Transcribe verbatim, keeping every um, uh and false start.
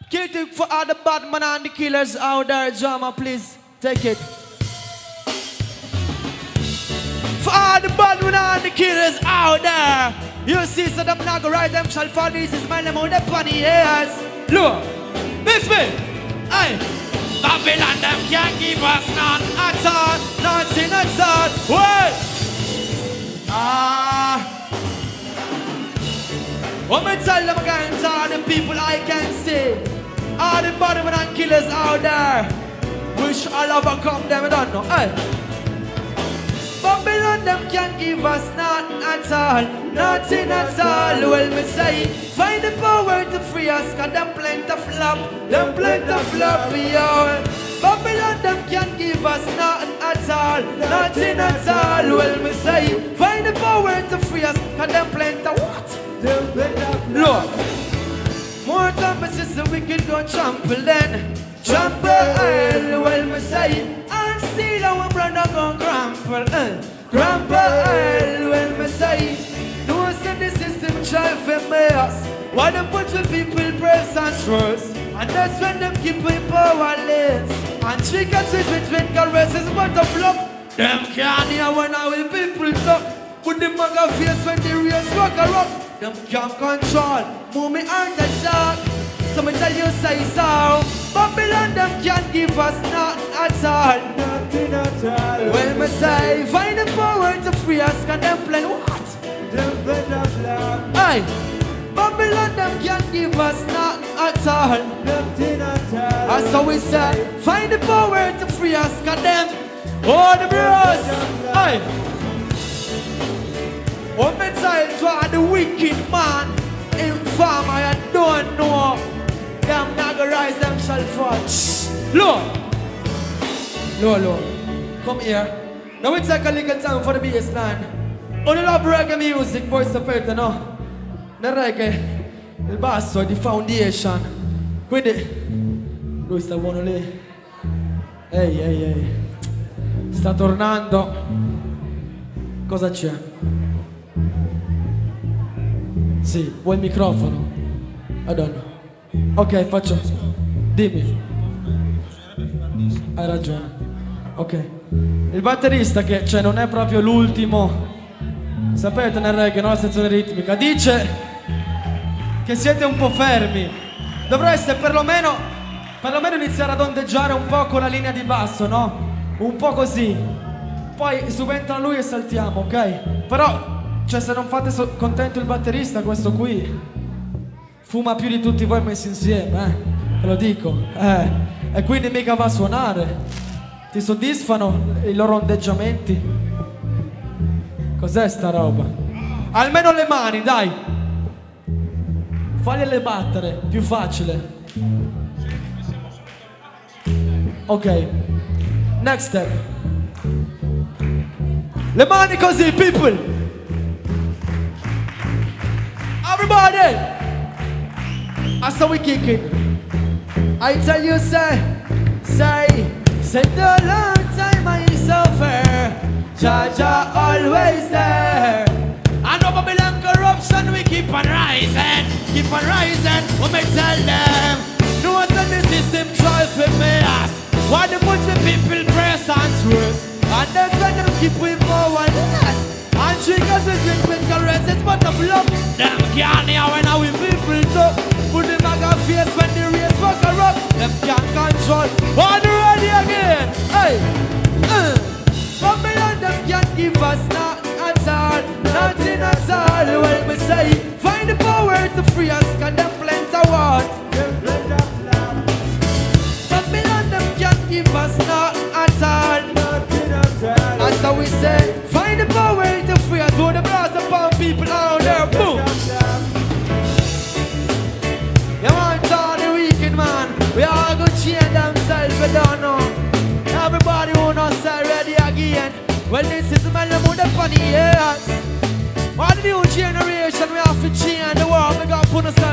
Give it for all the bad man and the killers out there, drama, please. Take it. For all the bad man and the killers out there. You see, so them not go right, them shall fall. This is my name on the funny ears. Look, miss me. Aye. Babylon, them can't give us none at all. Nothing at all. Wait. Ah. What me tell them again to all the people I can see. All the bad men and killers out there. Wish I'll overcome them, I don't know. Hey. Babylon, them can't give us nothing at all. Nothing at all. Well, me say, find the power to free us, cause them plenty of flop. Them plenty of flop, yo. Babylon, them can't give us nothing at all. Nothing at all. Well, me say, find the power to free us, cause them plenty of what? Them plenty of flop. Look. More time, but since the wicked go trample then. Trample, uh, well, me say, and still our brother go crumple, uh, crumple, uh, well, me say, don't say the system try for me us. Why them put the people press and stress, and that's when them keep it powerless. And trick and twist with twin caresses, but the flop, them can't hear when our people talk. Put the mugger face when the race walk around. Them can't control, move me heart and shock. So me tell you say so. Babylon, them can't give us nothing at all. Nothing at all. Well, me say, find the power to free us, can them play what? Them play the love. Aye. Babylon, them can't give us nothing at all. Nothing at all. And so we say, find the power to free us, can them. Oh, the bros. Aye. What me tell to all the wicked man, informer, I don't know. Them not gonna rise, them shall fall. Shh. Lord. Lord, Lord. Come here. Now we take a little time for the bass line. Only love reggae music, voice of earth, no? The reggae, il basso, the foundation. Quindi, lui sta buono lì. Ehi, ehi, ehi. Sta tornando. Cosa c'è? Sì, vuoi il microfono? Madonna. Ok, faccio. Dimmi. Hai ragione. Ok. Il batterista che cioè non è proprio l'ultimo. Sapete nel reggae, no? La sezione ritmica. Dice che siete un po' fermi. Dovreste perlomeno perlomeno iniziare ad ondeggiare un po' con la linea di basso, no? Un po' così. Poi subentra lui e saltiamo, ok? Però, cioè se non fate so contento il batterista, questo qui fuma più di tutti voi messi insieme, eh? Te lo dico, eh. E quindi mica va a suonare. Ti soddisfano i loro ondeggiamenti? Cos'è sta roba? Almeno le mani, dai! Fagliele battere, più facile. Ok. Next step. Le mani così, people! Everybody! That's how we kick it. I tell you, say, say, say the long time I suffer, Jah Jah always there. I know Babylon corruption, we keep on rising, keep on rising. We may tell them, no one that the system tries with me us. Why the bunch of people press and stress, and then when them keep with powerless. And triggers with drink with caresses, but the blood, them can't hear when our people talk. Put the bag of face when the race walk around. Them can't control. On the ready again. Hey. Uh. Babylon, them can't give us nothing at all. Nothing at all. Well, me say, find the power to free us, cause them plenty of what? Them plenty of love. Babylon, them can't give us nothing at all. Nothing at all. That's how we say, find the power to free us. To the blast upon people out there. Boom. You want all the wicked man, we all go change themselves, we don't know. Everybody who not stay ready again. Well, this is the man who the funny years. All the new generation, we have to change the world, we got to put us